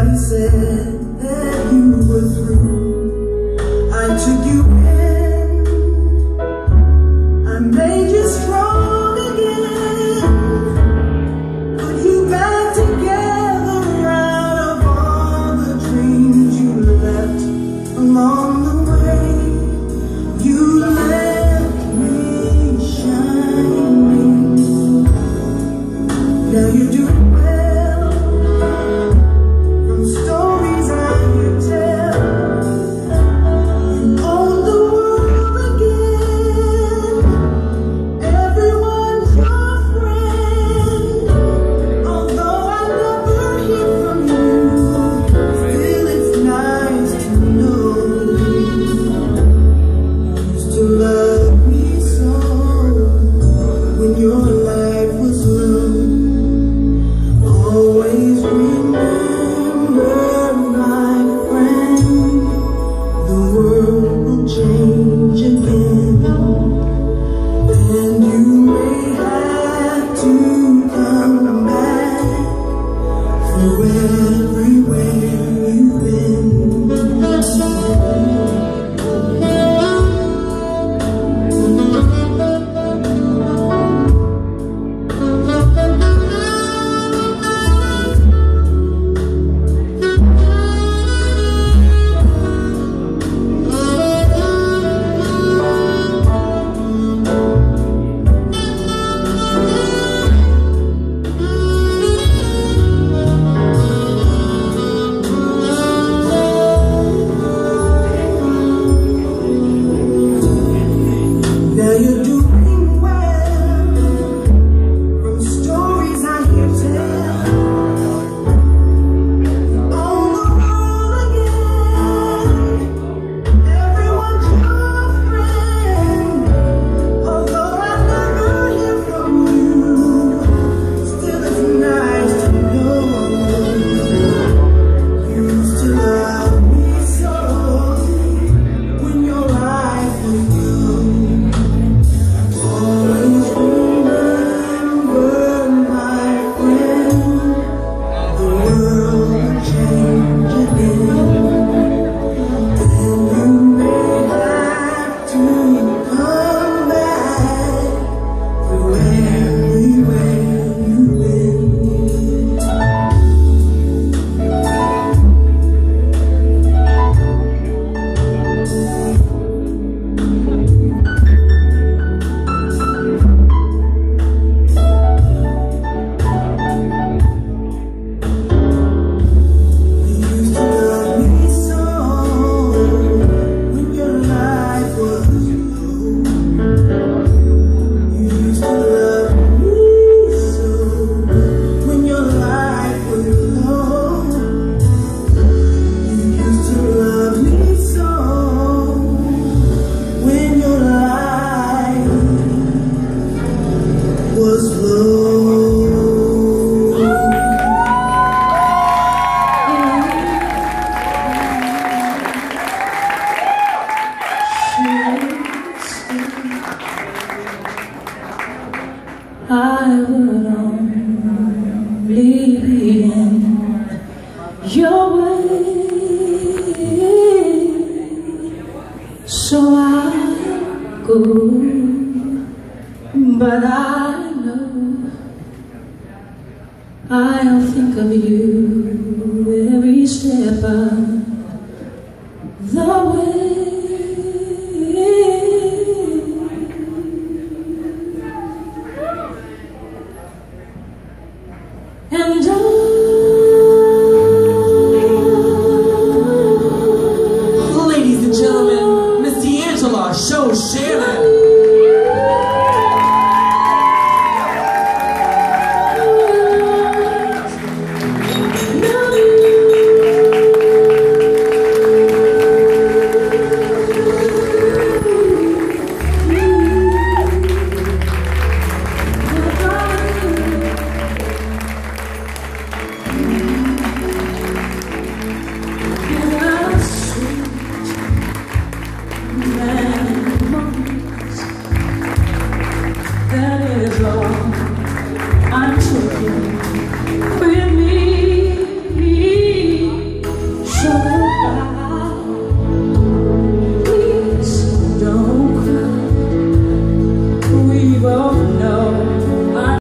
Everybody said that you were through. I took you in, I made you strong again, put you back together out of all the dreams you left along the way. You left me shining. Now you're doing well, from stories I hear tell. You own the world again, everyone's your friend. Although I never hear from you, still it's nice to know you used to love me so when your life was low. Always remember, my friend, the world will change again, and you may have to come back through everywhere you've been. Now you're doing well, from stories I hear tell. On the road again, everyone's your friend. Although I never hear from you, still it's nice to know you used to love me so when your life was good. Always remember, my friend, the world will change again, and you may have to come back through everywhere you've been. I would only be in your way, so I'll go, but I know I'll think of you every step of